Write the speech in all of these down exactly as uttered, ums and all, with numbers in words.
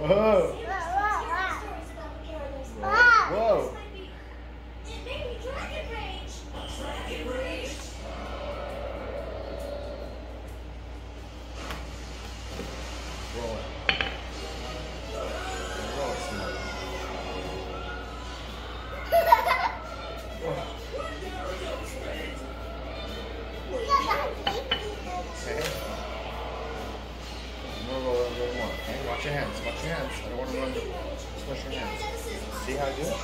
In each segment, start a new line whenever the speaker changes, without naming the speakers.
Whoa. Whoa. Roll it. Roll it some more. Okay. More roll it a little more. Okay, watch your hands. Watch your hands. I don't want to run. Smush your hands. See how I do it?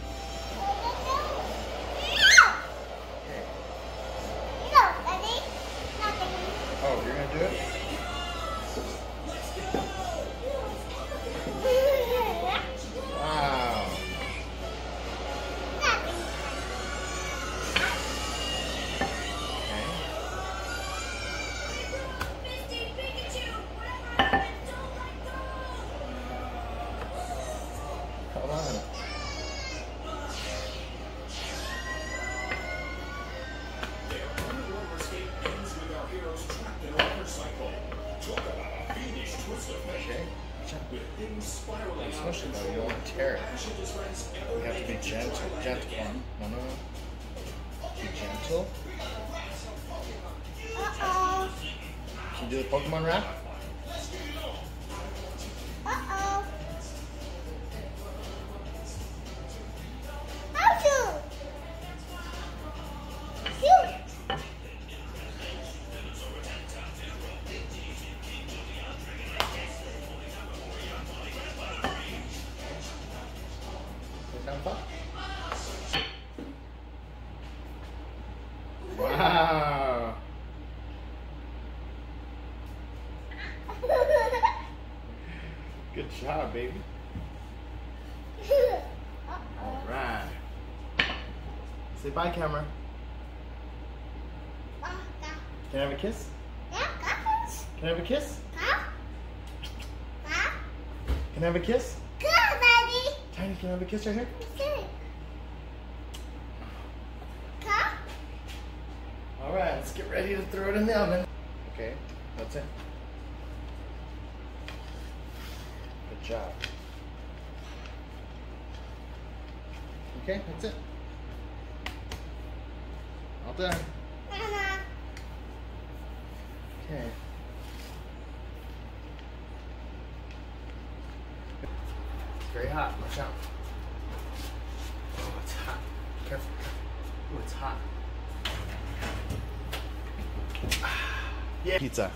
Okay. Oh, you're gonna do it? Wow. Come on. Okay. Don't smush it though, you don't want to tear it. We have to be gentle. Gentle. No, no, no. Be gentle.
Uh-oh.
Can you do the Pokemon rap?
Uh-oh. How to? Shoot.
Wow. Good job, baby. All right. Say bye, camera. Can I have a kiss? Can I have a kiss? Can I have a kiss? Tiny, can I have a kiss right here? All right, let's get ready to throw it in the oven. Okay, that's it. Good job. Okay, that's it. All done. Okay. It's very hot. Watch out. Oh, it's hot. Careful. Oh, it's hot. Yeah. Pizza.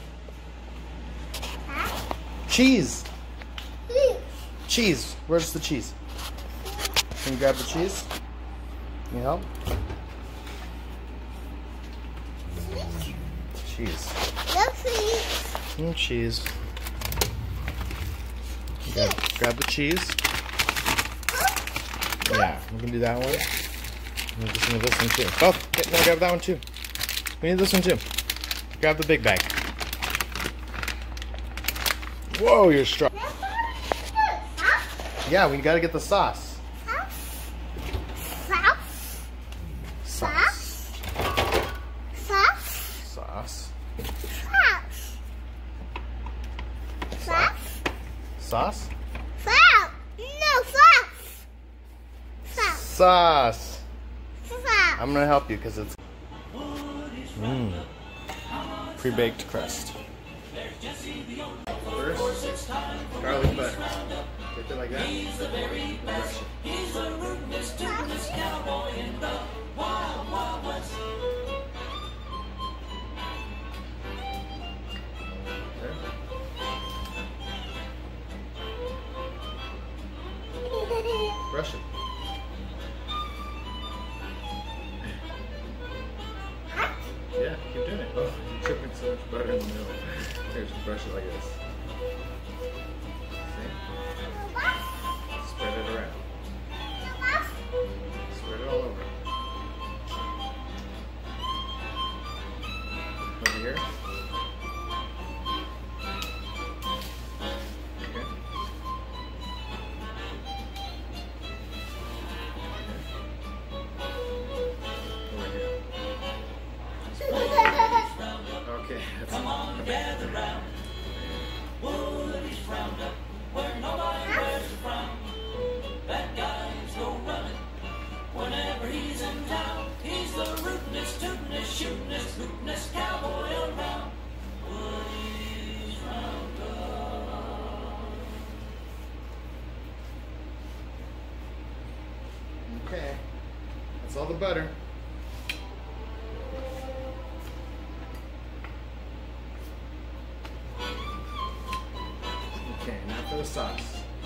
Huh?
Cheese. Cheese. Where's the cheese? Can you grab the cheese? Can you help? Cheese.
No, please.
Mm, cheese. Grab, grab the cheese. Yeah, we can do that one. We just need this one too. Oh, okay, no, grab that one too. We need this one too. Grab the big bag. Whoa, you're strong. Yeah, we gotta get the sauce.
Sauce?
Sauce.
Sauce?
Sauce.
Sauce? Sauce?
Sauce?
Sauce? No, sauce. Sauce.
Sauce.
Sauce.
I'm gonna help you because it's mmm. Pre-baked crust. First, garlic butter. Get it like that. Brush it. Brush it. Yeah, keep doing it. Oh, you're chipping so much butter in the middle. Here, just brush it like this. See? Spread it around. Spread it all over. Over here. Okay. Over here. Okay, that's
Come on, gather round. Woody's Roundup, where nobody
That's all the butter. Okay, now for the sauce.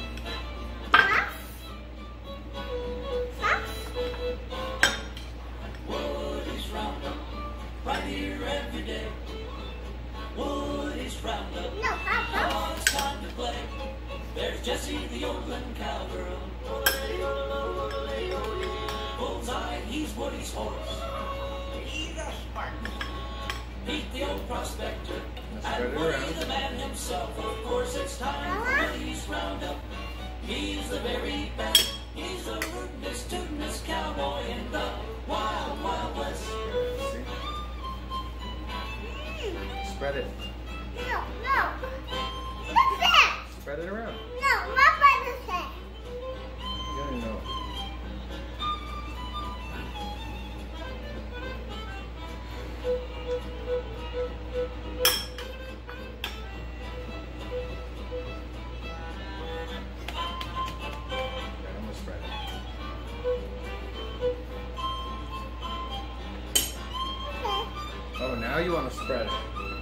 Woody's Roundup, right here every day. Woody's Roundup,
No, Papa.
oh, it's time to play. There's Jessie, the Oakland cowgirl. Bullseye, he's Woody's horse. He's a Spartan. Pete, the old prospector. And Woody, the man himself. Of course, it's time for Woody's Roundup. He's the very best. He's the rootinest, tootinest cowboy in the wild, wild west.
See? Spread it.
No, no. What's that?
Spread it around.
No, my brother said.
You don't know. Okay, I'm gonna spread it.
Okay.
Oh, now you want to spread it.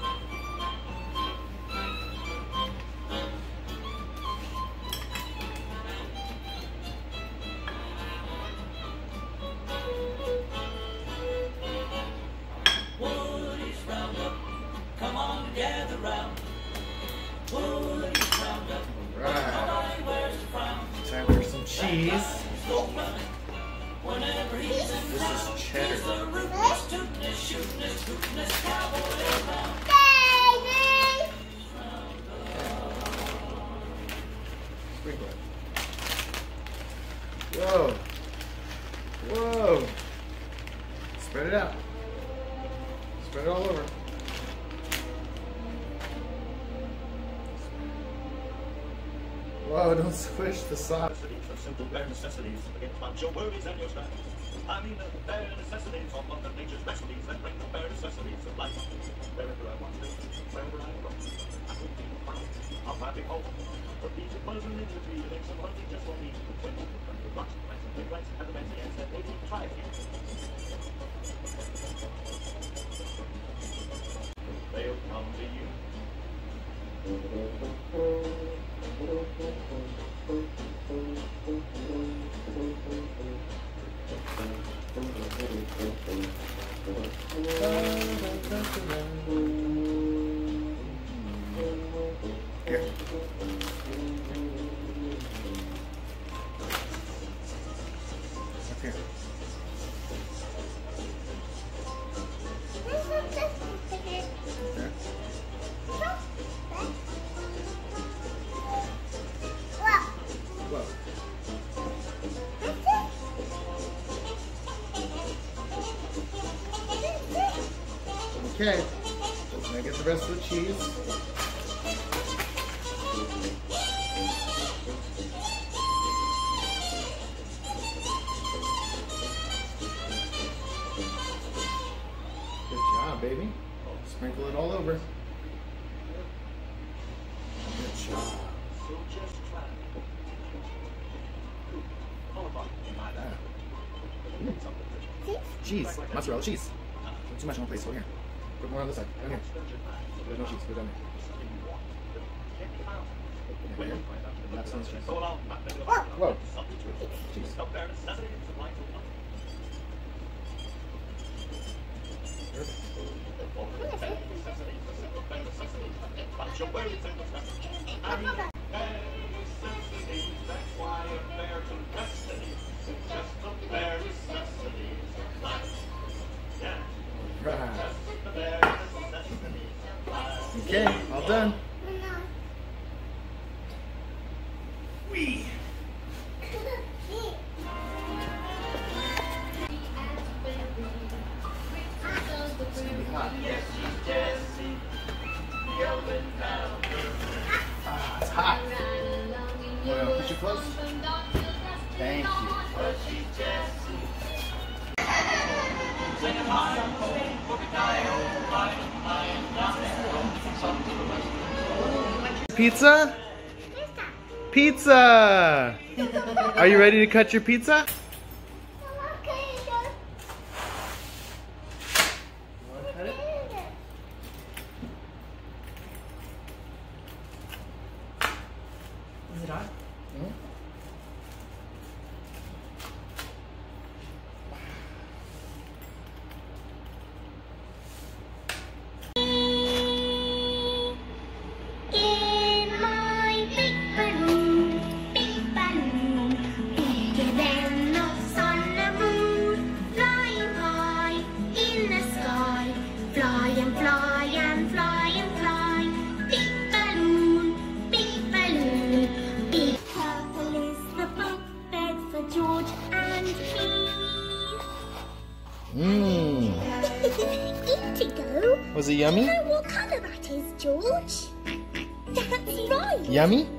Woody's Roundup, come on, gather round. Woody's Roundup,
Right.
nobody wears a frown.
Time for some cheese.
Go running. Whenever he's in
This is
town, he's
cheddar.
the rootinest, tootinest, shootinest, hootinest cowboy around.
Baby.
Sprinkle it. Whoa. Whoa. Spread it out. Spread it all over. Whoa, don't squish the sauce.
Necessities, the simple bare necessities against bunch your worries and your stress. I mean the bare necessities of one of nature's recipes that bring the bare necessities of life. Wherever I wander, wherever I roam, I will be found. I'll find a home. For each of us an entity to make some money just for me. When you come to rocks, plants, and big rights, and the fancy ants that they will try here. They'll come to you.
Here. Up here. There. Whoa. Okay. Now get the rest of the cheese. Good job, baby. Sprinkle it all over. Good job.
So just try. All about my life.
Cheese. Mozzarella cheese. Too much in one place. Over here. Put more on this side. Down here. There's no cheese. Put it down there. Yeah, here. That's some cheese. Whoa. Cheese. Right. Okay, all done. Wee. It's gonna be hot. Ah, it's hot. Well, push it close. Thank you. Pizza? Pizza! Are you ready to cut your pizza?
Okay,
that?
Hmm?
In my big balloon, big balloon, bigger than the sun and moon, flying high in the sky, fly and fly and fly and fly. Big balloon, big balloon, big purple is the bed for George and me.
Mmm.
Indigo.
Was it yummy?
You know what colour that is, George? That's right.
Yummy?